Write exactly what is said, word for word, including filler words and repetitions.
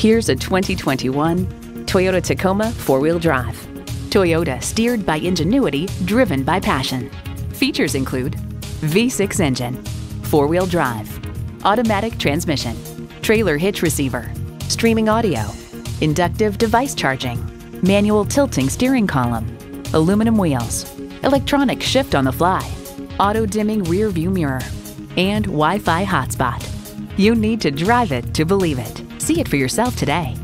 Here's a twenty twenty-one Toyota Tacoma four-wheel drive. Toyota, steered by ingenuity, driven by passion. Features include V six engine, four-wheel drive, automatic transmission, trailer hitch receiver, streaming audio, inductive device charging, manual tilting steering column, aluminum wheels, electronic shift on the fly, auto-dimming rear view mirror, and Wi-Fi hotspot. You need to drive it to believe it. See it for yourself today.